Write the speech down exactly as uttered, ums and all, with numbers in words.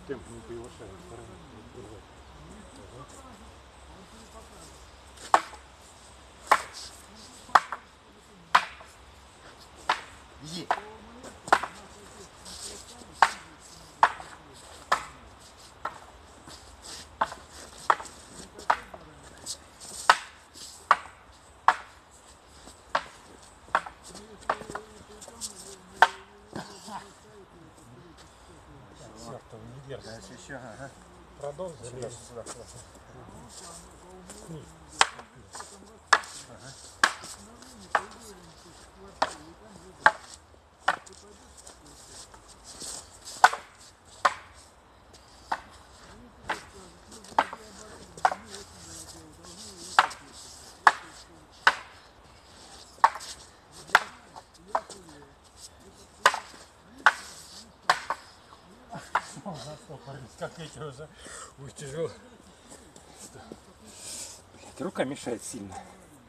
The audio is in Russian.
темп не превышает. Иди. Не держит. Дальше еще, ага. Продолжили. Сюда, сюда, сюда. Вниз. Ага. Как эти уже. Ой, тяжело. Рука мешает сильно.